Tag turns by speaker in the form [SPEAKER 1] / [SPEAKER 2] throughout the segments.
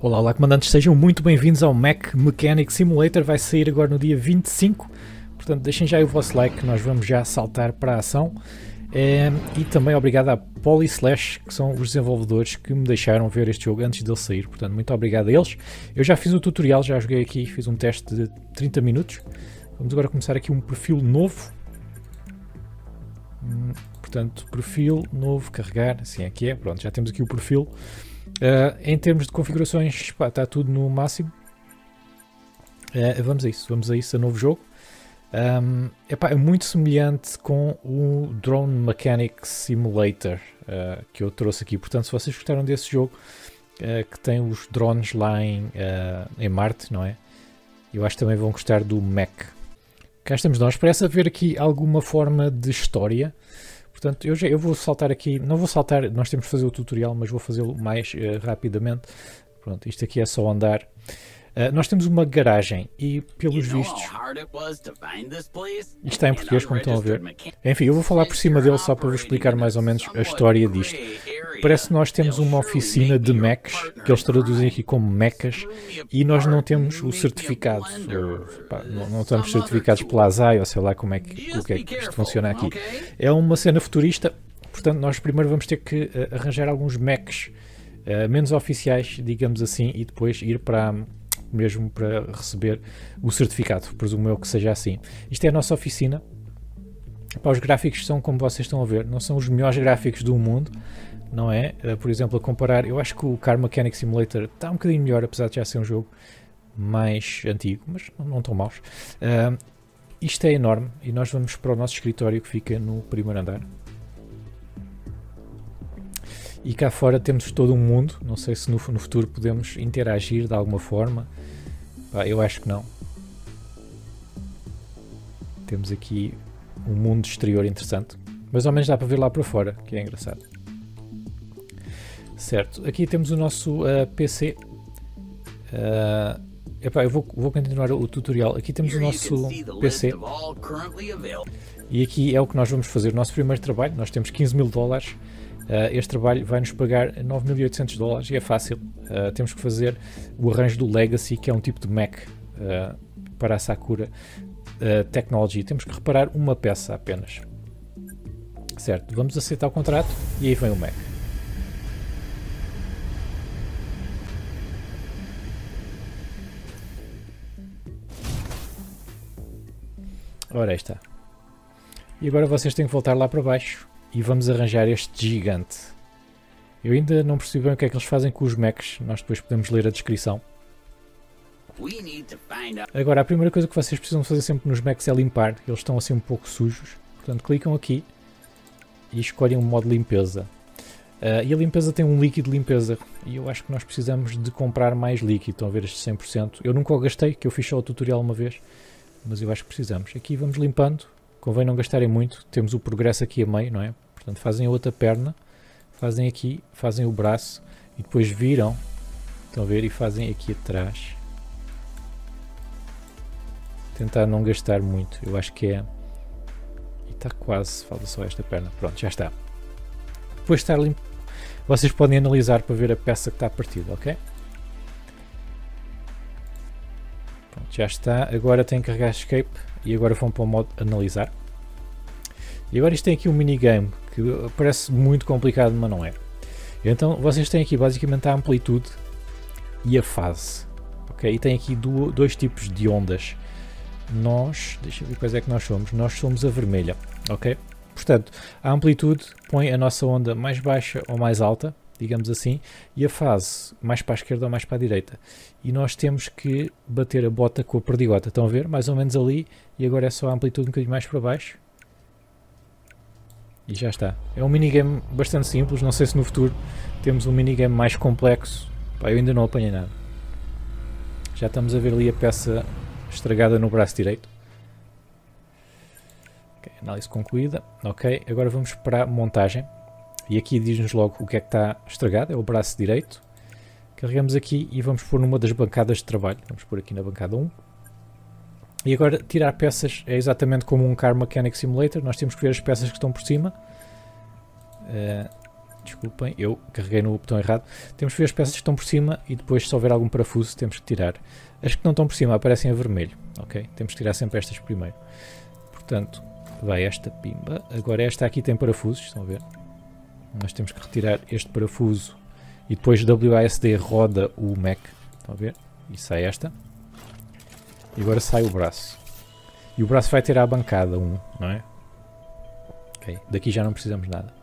[SPEAKER 1] Olá, olá comandantes, sejam muito bem-vindos ao Mac Mechanic Simulator, vai sair agora no dia 25, portanto deixem já aí o vosso like, nós vamos já saltar para a ação. E também obrigado à Polyslash, que são os desenvolvedores que me deixaram ver este jogo antes dele sair, portanto muito obrigado a eles. Eu já fiz o tutorial, já joguei aqui, fiz um teste de 30 minutos, vamos agora começar aqui um perfil novo. Portanto, perfil novo, carregar, assim é que é, pronto, já temos aqui o perfil. Em termos de configurações, pá, está tudo no máximo. Vamos a isso, a novo jogo. É muito semelhante com o Drone Mechanic Simulator que eu trouxe aqui. Portanto, se vocês gostaram desse jogo, que tem os drones lá em Marte, não é? Eu acho que também vão gostar do Mac. Cá estamos nós. Parece haver aqui alguma forma de história. Portanto, eu vou saltar aqui, não vou saltar, nós temos que fazer o tutorial, mas vou fazê-lo mais rapidamente. Pronto, isto aqui é só andar. Nós temos uma garagem e, pelos vistos, isto está em português, como estão a ver. Enfim, eu vou falar por cima dele só para vos explicar mais ou menos a história disto. Parece que nós temos uma oficina de Macs, que eles traduzem aqui como mechas, e nós não temos o certificado. Não estamos certificados pela ASAI, ou sei lá como é que isto funciona aqui. É uma cena futurista, portanto nós primeiro vamos ter que arranjar alguns Macs menos oficiais, digamos assim, e depois ir mesmo para receber o certificado, presumo eu que seja assim. Isto é a nossa oficina. Os gráficos são, como vocês estão a ver, não são os melhores gráficos do mundo, não é? Por exemplo, a comparar, eu acho que o Car Mechanic Simulator está um bocadinho melhor, apesar de já ser um jogo mais antigo, mas não tão maus. Isto é enorme e nós vamos para o nosso escritório que fica no primeiro andar. E cá fora temos todo um mundo, não sei se no futuro podemos interagir de alguma forma. Eu acho que não. Temos aqui um mundo exterior interessante, mas ao menos dá para ver lá para fora, que é engraçado. Certo, aqui temos o nosso PC. Eu vou continuar o tutorial. Aqui temos o nosso PC. E aqui é o que nós vamos fazer. O nosso primeiro trabalho, nós temos 15 mil dólares. Este trabalho vai nos pagar 9.800 dólares e é fácil. Temos que fazer o arranjo do Legacy, que é um tipo de Mac para a Sakura Technology. Temos que reparar uma peça apenas. Certo, vamos aceitar o contrato e aí vem o Mac. Ora, aí está. E agora vocês têm que voltar lá para baixo e vamos arranjar este gigante. Eu ainda não percebi bem o que é que eles fazem com os Macs, nós depois podemos ler a descrição. Agora, a primeira coisa que vocês precisam fazer sempre nos Macs é limpar, eles estão assim um pouco sujos. Portanto, clicam aqui e escolhem o modo limpeza. E a limpeza tem um líquido de limpeza, e eu acho que nós precisamos de comprar mais líquido. Estão a ver este 100%. Eu nunca o gastei, que eu fiz só o tutorial uma vez, mas eu acho que precisamos. Aqui vamos limpando, convém não gastarem muito, temos o progresso aqui a meio, não é? Portanto, fazem a outra perna, fazem aqui, fazem o braço e depois viram, estão a ver, e fazem aqui atrás. Tentar não gastar muito, eu acho que é... E está quase, falta só esta perna, pronto, já está. Depois de estar limpo, vocês podem analisar para ver a peça que está partida, ok? Pronto, já está, agora tem que carregar escape e agora vão para o modo analisar. E agora isto tem aqui um minigame que parece muito complicado, mas não é. Então vocês têm aqui basicamente a amplitude e a fase, ok? E tem aqui dois tipos de ondas. Deixa eu ver quais é que nós somos a vermelha, ok? Portanto, a amplitude põe a nossa onda mais baixa ou mais alta, digamos assim, e a fase mais para a esquerda ou mais para a direita. E nós temos que bater a bota com a perdigota, estão a ver? Mais ou menos ali, e agora é só a amplitude um bocadinho mais para baixo. E já está. É um minigame bastante simples, não sei se no futuro temos um minigame mais complexo. Eu ainda não apanhei nada. Já estamos a ver ali a peça estragada no braço direito. Okay, análise concluída. Ok, agora vamos para a montagem. E aqui diz-nos logo o que é que está estragado, é o braço direito. Carregamos aqui e vamos pôr numa das bancadas de trabalho. Vamos pôr aqui na bancada 1. E agora tirar peças é exatamente como um Car Mechanic Simulator, nós temos que ver as peças que estão por cima. Desculpem, eu carreguei no botão errado. Temos que ver as peças que estão por cima e depois, se houver algum parafuso, temos que tirar. As que não estão por cima aparecem a vermelho, ok? Temos que tirar sempre estas primeiro. Portanto, vai esta pimba. Agora esta aqui tem parafusos, estão a ver? Nós temos que retirar este parafuso e depois WASD roda o Mac, estão a ver? E sai esta. E agora sai o braço. E o braço vai ter à bancada 1, não é? Ok, daqui já não precisamos nada.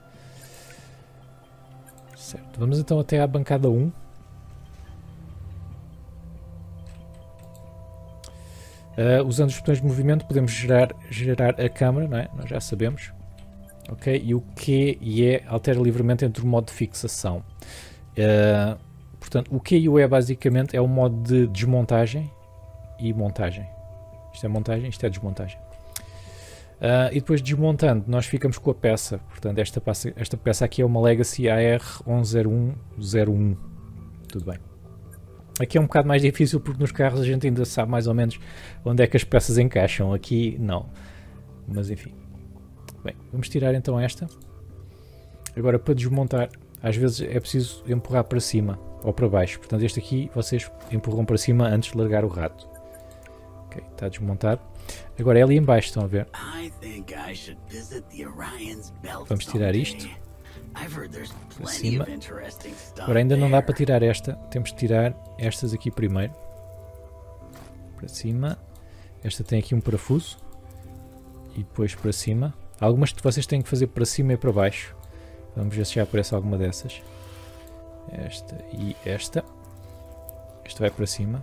[SPEAKER 1] Certo, vamos então até à bancada 1. Usando os botões de movimento podemos gerar a câmera, não é? Nós já sabemos. Ok, e o Q e E altera livremente entre o modo de fixação. Portanto, o Q e o E basicamente é o modo de desmontagem e montagem. Isto é montagem, isto é desmontagem. E depois desmontando, nós ficamos com a peça. Portanto, esta peça aqui é uma Legacy AR110101. Tudo bem. Aqui é um bocado mais difícil porque nos carros a gente ainda sabe mais ou menos onde é que as peças encaixam. Aqui não. Mas enfim. Bem, vamos tirar então esta. Agora para desmontar, às vezes é preciso empurrar para cima ou para baixo. Portanto, este aqui vocês empurram para cima antes de largar o rato. Ok, está desmontado. Agora é ali em baixo, estão a ver? Vamos tirar isto. Para cima. Agora ainda não dá para tirar esta. Temos que tirar estas aqui primeiro. Para cima. Esta tem aqui um parafuso. E depois para cima. Algumas que vocês têm que fazer para cima e para baixo. Vamos ver se já aparece alguma dessas. Esta e esta. Esta vai para cima.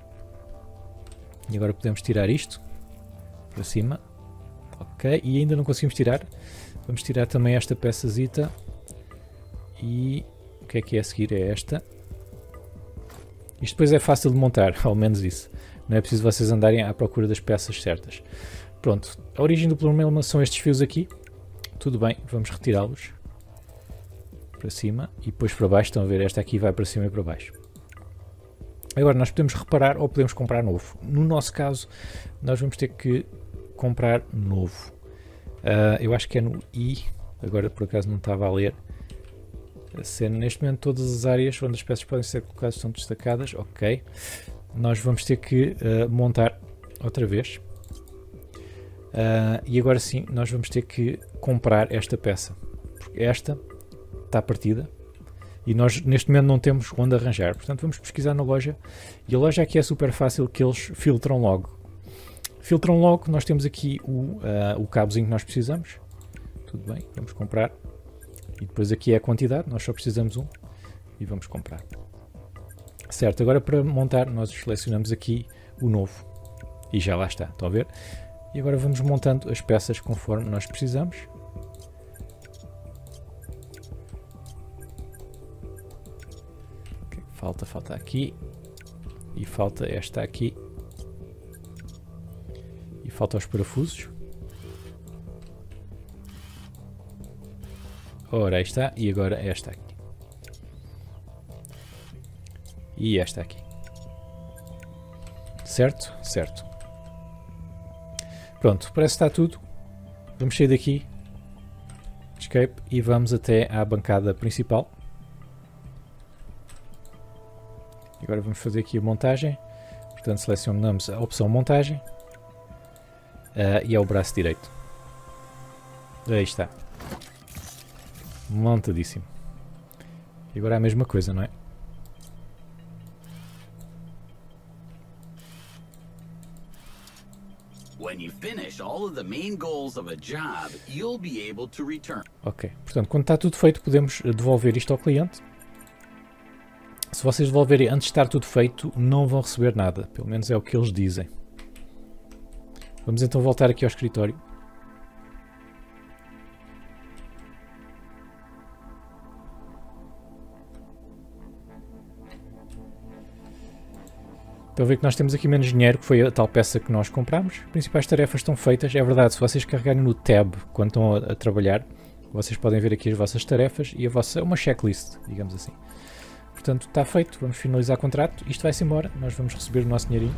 [SPEAKER 1] E agora podemos tirar isto. Para cima. Ok. E ainda não conseguimos tirar. Vamos tirar também esta peçazita. E o que é a seguir? É esta. Isto depois é fácil de montar, ao menos isso. Não é preciso vocês andarem à procura das peças certas. Pronto, a origem do problema são estes fios aqui. Tudo bem, vamos retirá-los. Para cima e depois para baixo. Estão a ver? Esta aqui vai para cima e para baixo. Agora nós podemos reparar ou podemos comprar novo. No nosso caso, nós vamos ter que comprar novo. Eu acho que é no I. Agora por acaso não estava a ler. Neste momento todas as áreas onde as peças podem ser colocadas estão destacadas. Ok. Nós vamos ter que montar outra vez. E agora sim, nós vamos ter que comprar esta peça. Porque esta está partida. E nós neste momento não temos onde arranjar. Portanto vamos pesquisar na loja. E a loja aqui é super fácil que eles filtram logo. Filtram logo. Nós temos aqui o cabozinho que nós precisamos. Tudo bem, vamos comprar. E depois aqui é a quantidade, nós só precisamos um e vamos comprar. Certo, agora para montar nós selecionamos aqui o novo e já lá está, estão a ver? E agora vamos montando as peças conforme nós precisamos. Okay, falta aqui e falta esta aqui e falta os parafusos. Ora, aí está, e agora esta aqui. E esta aqui. Certo? Certo. Pronto, parece que está tudo. Vamos sair daqui. Escape e vamos até à bancada principal. Agora vamos fazer aqui a montagem. Portanto, selecionamos a opção montagem. E é o braço direito. Aí está. Montadíssimo. E agora é a mesma coisa, não é? Ok, portanto, quando está tudo feito, podemos devolver isto ao cliente. Se vocês devolverem antes de estar tudo feito, não vão receber nada. Pelo menos é o que eles dizem. Vamos então voltar aqui ao escritório. Estão a ver que nós temos aqui menos dinheiro, que foi a tal peça que nós compramos. As principais tarefas estão feitas. É verdade, se vocês carregarem no tab quando estão a trabalhar, vocês podem ver aqui as vossas tarefas e uma checklist, digamos assim. Portanto, está feito. Vamos finalizar o contrato. Isto vai-se embora. Nós vamos receber o nosso dinheirinho.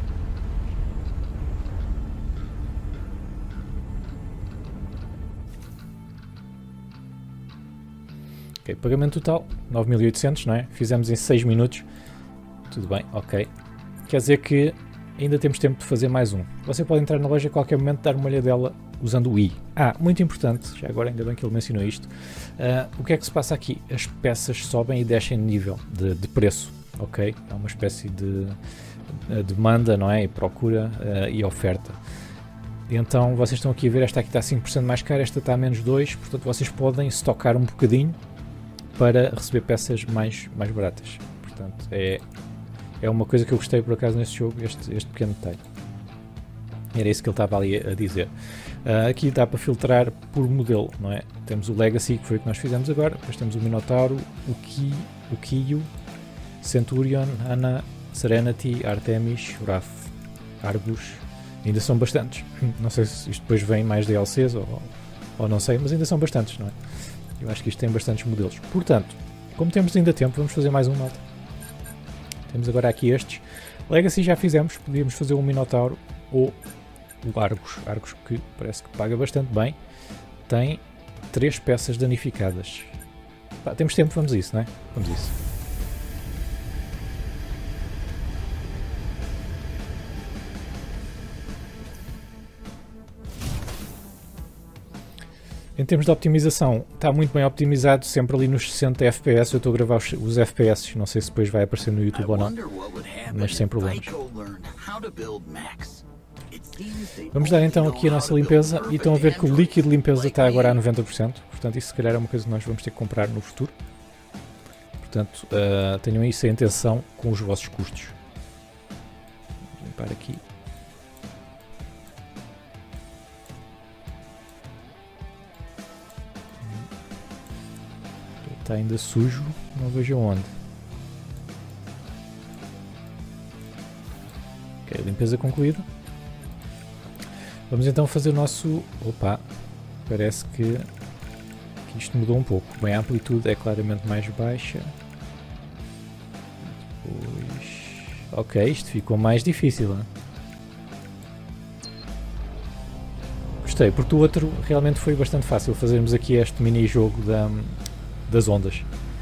[SPEAKER 1] Ok, pagamento total 9.800, não é? Fizemos em 6 minutos. Tudo bem, ok. Quer dizer que ainda temos tempo de fazer mais um. Você pode entrar na loja a qualquer momento e dar uma olhadela usando o I. Muito importante, já agora ainda bem que ele mencionou isto. O que é que se passa aqui? As peças sobem e descem de nível de preço, ok? É uma espécie de demanda, não é? E procura e oferta. Então vocês estão aqui a ver, esta aqui está 5% mais cara, esta está a menos 2%, portanto vocês podem estocar um bocadinho para receber peças mais baratas. Portanto, é uma coisa que eu gostei por acaso neste jogo, este pequeno detalhe. Era isso que ele estava ali a dizer. Aqui dá para filtrar por modelo, não é? Temos o Legacy, que foi o que nós fizemos agora, depois temos o Minotauro, o Kyo, Centurion, Ana, Serenity, Artemis, Wrath, Argus. Ainda são bastantes. Não sei se isto depois vem mais DLCs ou não sei, mas ainda são bastantes, não é? Eu acho que isto tem bastantes modelos. Portanto, como temos ainda tempo, vamos fazer mais um, malta. Temos agora aqui estes. Legacy já fizemos, podíamos fazer um Minotauro ou o Argus. Argus que parece que paga bastante bem. Tem 3 peças danificadas. Temos tempo, vamos a isso, não é? Vamos a isso. Em termos de optimização, está muito bem optimizado, sempre ali nos 60 FPS. Eu estou a gravar os FPS, não sei se depois vai aparecer no YouTube ou não, mas sem problemas. Vamos dar então aqui a nossa limpeza e estão a ver que o líquido de limpeza está agora a 90%, portanto isso se calhar é uma coisa que nós vamos ter que comprar no futuro. Portanto, tenham isso em atenção com os vossos custos. Vou limpar aqui. Está ainda sujo, não vejo onde. Ok, limpeza concluída. Vamos então fazer o nosso... Opa, parece que isto mudou um pouco. Bem, a amplitude é claramente mais baixa. Depois... Ok, isto ficou mais difícil, hein? Gostei, porque o outro realmente foi bastante fácil fazermos aqui este mini-jogo das ondas.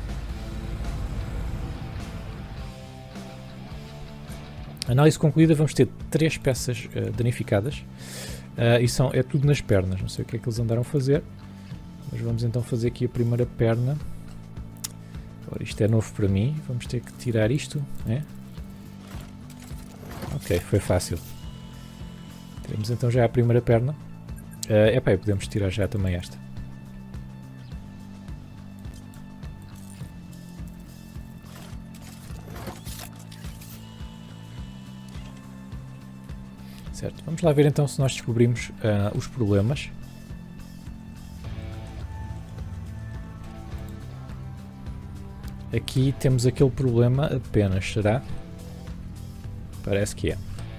[SPEAKER 1] Análise concluída, vamos ter 3 peças danificadas e é tudo nas pernas, não sei o que é que eles andaram a fazer, mas vamos então fazer aqui a primeira perna. Agora isto é novo para mim, vamos ter que tirar isto, né? Ok, foi fácil. Temos então já a primeira perna. Epá, podemos tirar já também esta. Certo, vamos lá ver então se nós descobrimos os problemas. Aqui temos aquele problema apenas, será? Parece que é.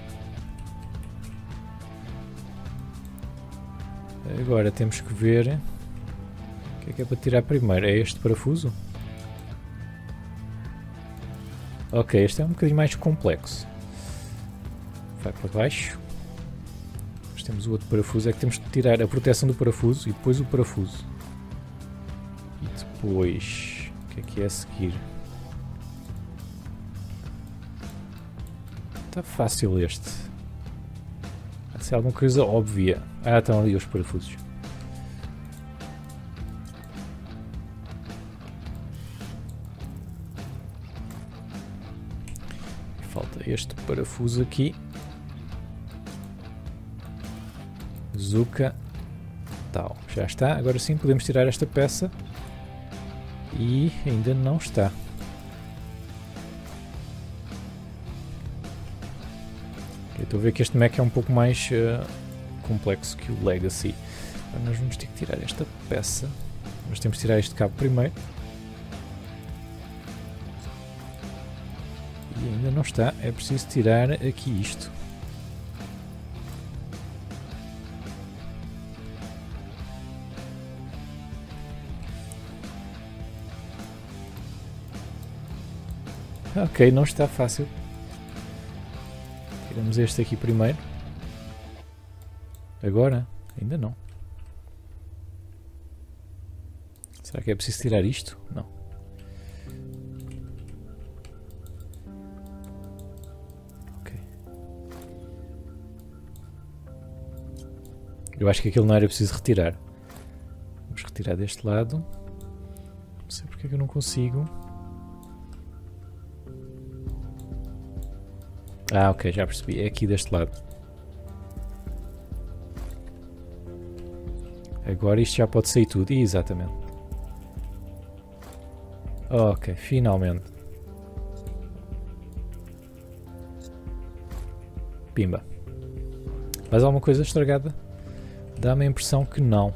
[SPEAKER 1] Agora temos que ver o que é para tirar primeiro. É este parafuso? Ok, este é um bocadinho mais complexo. Vai para baixo. Depois temos o outro parafuso. É que temos que tirar a proteção do parafuso e depois o parafuso. E depois... o que é a seguir? Está fácil este. Há de ser alguma coisa óbvia. Ah, estão ali os parafusos. Falta este parafuso aqui. Zuka. Tal. Já está. Agora sim podemos tirar esta peça. E ainda não está. Estou a ver que este Mech é um pouco mais complexo que o Legacy. Agora nós vamos ter que tirar esta peça. Mas temos que tirar este cabo primeiro. E ainda não está. É preciso tirar aqui isto. Ok, não está fácil. Tiramos este aqui primeiro. Agora? Ainda não. Será que é preciso tirar isto? Não. Ok. Eu acho que aquilo não era preciso retirar. Vamos retirar deste lado. Não sei porque é que eu não consigo. Ah, ok, já percebi. É aqui deste lado. Agora isto já pode sair tudo. Exatamente. Ok, finalmente. Pimba. Mais alguma coisa estragada? Dá-me a impressão que não.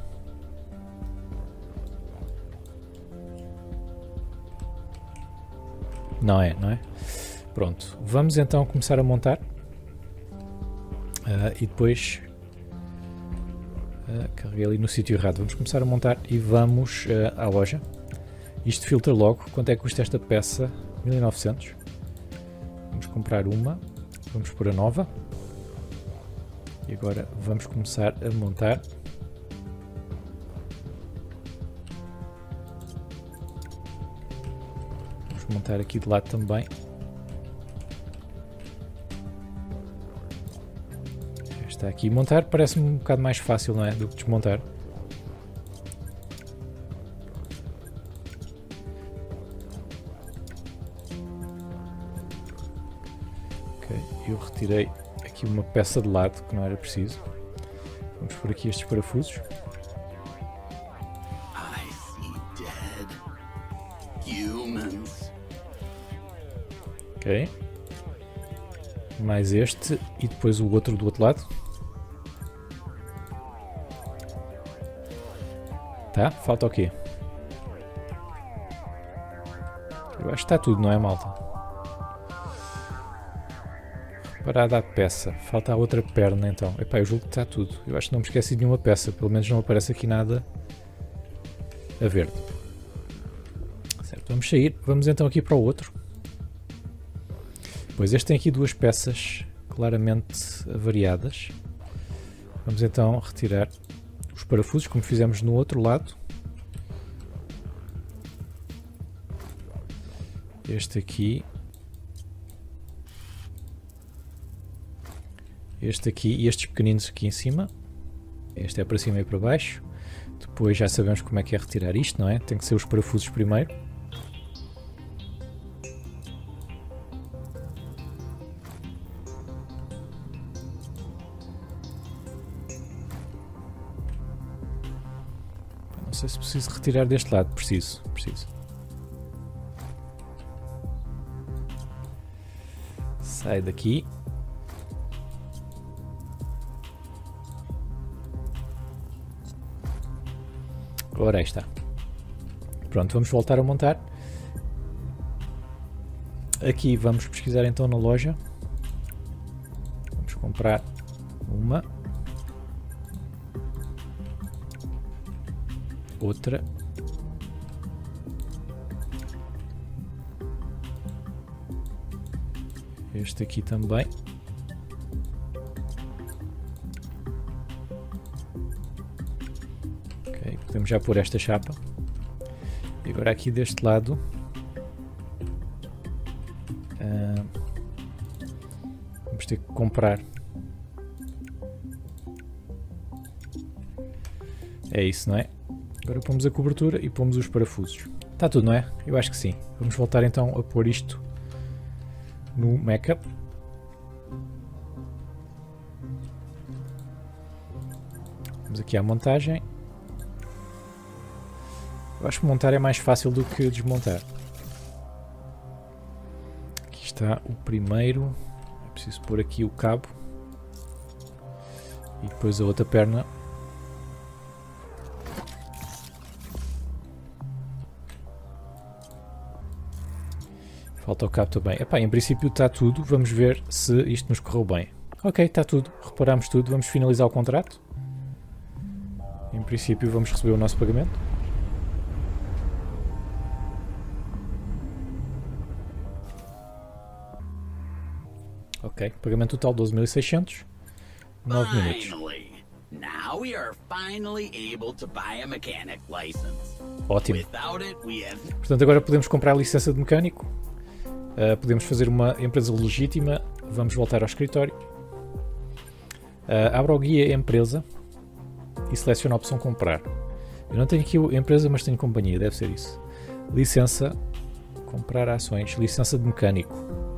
[SPEAKER 1] Não é, não é? Pronto. Vamos então começar a montar. E depois... carreguei ali no sítio errado. Vamos começar a montar e vamos à loja. Isto filtra logo. Quanto é que custa esta peça? 1900. Vamos comprar uma. Vamos pôr a nova. E agora vamos começar a montar. Vamos montar aqui de lado também. Está aqui. Montar parece-me um bocado mais fácil, não é? Do que desmontar. Ok, eu retirei aqui uma peça de lado que não era preciso. Vamos por aqui estes parafusos. Ok. Mais este e depois o outro do outro lado. Tá? Falta o quê? Eu acho que está tudo, não é, malta? Parada a peça. Falta a outra perna, então. Epá, eu julgo que está tudo. Eu acho que não me esqueci de nenhuma peça. Pelo menos não aparece aqui nada a verde. Certo, vamos sair. Vamos então aqui para o outro. Pois este tem aqui duas peças claramente variadas. Vamos então retirar os parafusos, como fizemos no outro lado. Este aqui. Este aqui e estes pequeninos aqui em cima. Este é para cima e para baixo. Depois já sabemos como é que é retirar isto, não é? Tem que ser os parafusos primeiro. Não sei se preciso retirar deste lado. Preciso. Sai daqui. Ora, aí está. Pronto, vamos voltar a montar. Aqui vamos pesquisar então na loja. Vamos comprar uma. Outra. Este aqui também. Ok, podemos já pôr esta chapa. E agora aqui deste lado. Vamos ter que comprar. É isso, não é? Agora pomos a cobertura e pomos os parafusos. Está tudo, não é? Eu acho que sim. Vamos voltar então a pôr isto no mecha. Vamos aqui à montagem. Eu acho que montar é mais fácil do que desmontar. Aqui está o primeiro. É preciso pôr aqui o cabo. E depois a outra perna. Falta o cabo também. Epá, em princípio está tudo. Vamos ver se isto nos correu bem. Ok, está tudo. Reparamos tudo. Vamos finalizar o contrato. Em princípio vamos receber o nosso pagamento. Ok, pagamento total 12.600. 9 minutos.
[SPEAKER 2] Now we are finally able to buy a mechanic license.
[SPEAKER 1] Ótimo. Portanto, agora podemos comprar a licença de mecânico. Podemos fazer uma empresa legítima. Vamos voltar ao escritório. Abra o guia empresa e seleciona a opção comprar. Eu não tenho aqui empresa, mas tenho companhia, deve ser isso. Licença, comprar ações, licença de mecânico.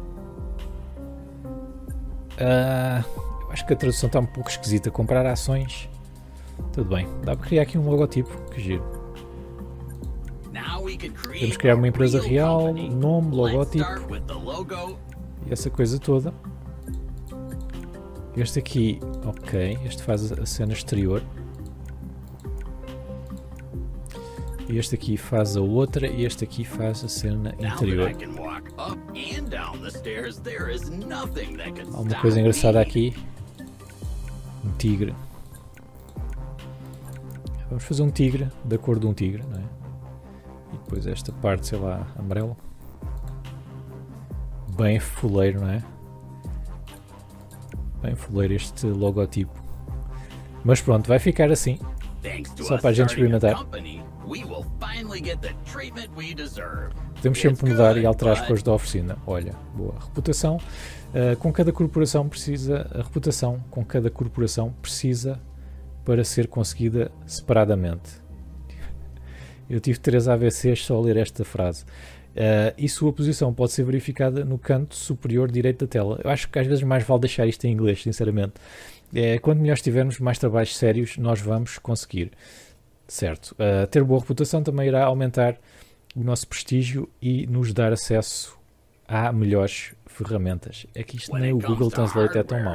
[SPEAKER 1] Eu acho que a tradução está um pouco esquisita. Comprar ações, tudo bem. Dá para criar aqui um logotipo, que giro. Podemos criar uma empresa real, nome, logótipo e essa coisa toda. Este aqui, ok, este faz a cena exterior. Este aqui faz a outra e este aqui faz a cena interior. Há uma coisa engraçada aqui. Um tigre. Vamos fazer um tigre da cor de um tigre, não é? E depois esta parte, sei lá, amarela. Bem fuleiro, não é? Bem fuleiro este logotipo. Mas pronto, vai ficar assim. Só para a gente experimentar. Podemos sempre mudar e alterar as cores da oficina. Olha, boa. Reputação. Com cada corporação precisa. A reputação com cada corporação precisa para ser conseguida separadamente. Eu tive 3 AVCs só a ler esta frase. E sua posição pode ser verificada no canto superior direito da tela. Eu acho que às vezes mais vale deixar isto em inglês, sinceramente. Quanto melhor estivermos, mais trabalhos sérios nós vamos conseguir. Certo. Ter boa reputação também irá aumentar o nosso prestígio e nos dar acesso a melhores ferramentas. É que isto nem o Google Translate é tão mau.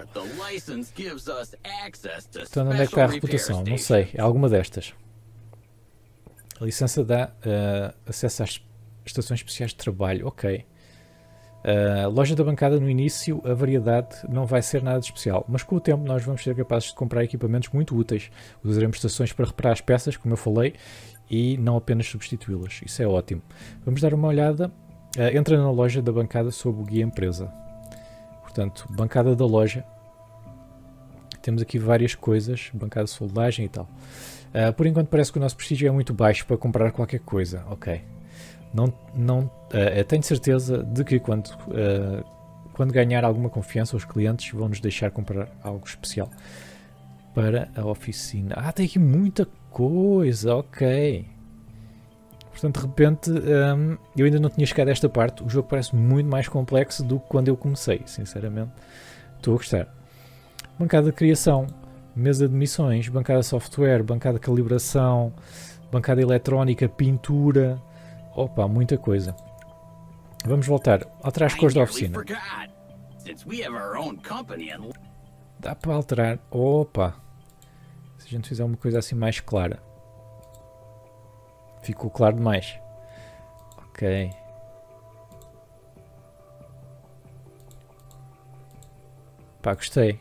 [SPEAKER 1] Então onde é que está a reputação? Não sei. É alguma destas. A licença dá acesso às estações especiais de trabalho. Ok. Loja da bancada no início, a variedade não vai ser nada de especial, mas com o tempo nós vamos ser capazes de comprar equipamentos muito úteis. Usaremos estações para reparar as peças, como eu falei, e não apenas substituí-las. Isso é ótimo. Vamos dar uma olhada. Entra na loja da bancada sob o guia empresa. Portanto, bancada da loja. Temos aqui várias coisas, bancada de soldagem e tal. Por enquanto parece que o nosso prestígio é muito baixo para comprar qualquer coisa. Ok. Tenho certeza de que quando ganhar alguma confiança, os clientes vão nos deixar comprar algo especial para a oficina. Tem aqui muita coisa, ok. Portanto, de repente, eu ainda não tinha chegado a esta parte. O jogo parece muito mais complexo do que quando eu comecei, sinceramente. Estou a gostar. Bancada de criação, mesa de missões, bancada de software, bancada de calibração, bancada eletrónica, pintura. Opa, muita coisa. Vamos voltar. Alterar as cores da oficina. Dá para alterar. Opa. Se a gente fizer uma coisa assim mais clara. Ficou claro demais. Ok. Pá, gostei.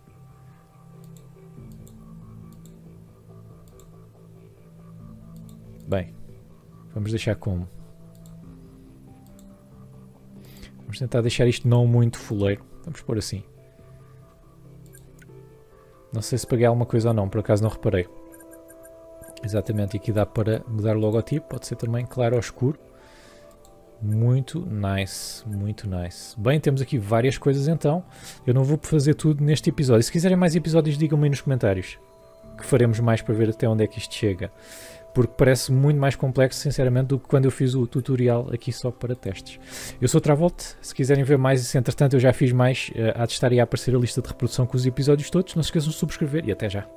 [SPEAKER 1] Bem. Vamos deixar como. Vamos tentar deixar isto não muito fuleiro. Vamos pôr assim. Não sei se paguei alguma coisa ou não, por acaso não reparei. Exatamente, aqui dá para mudar o logotipo. Pode ser também claro ou escuro. Muito nice, muito nice. Bem, temos aqui várias coisas então. Eu não vou fazer tudo neste episódio. Se quiserem mais episódios, digam-me aí nos comentários. Que faremos mais para ver até onde é que isto chega. Porque parece muito mais complexo, sinceramente, do que quando eu fiz o tutorial aqui só para testes. Eu sou o Travolt, se quiserem ver mais, se entretanto eu já fiz mais, há de estar aí a aparecer a lista de reprodução com os episódios todos. Não se esqueçam de subscrever e até já.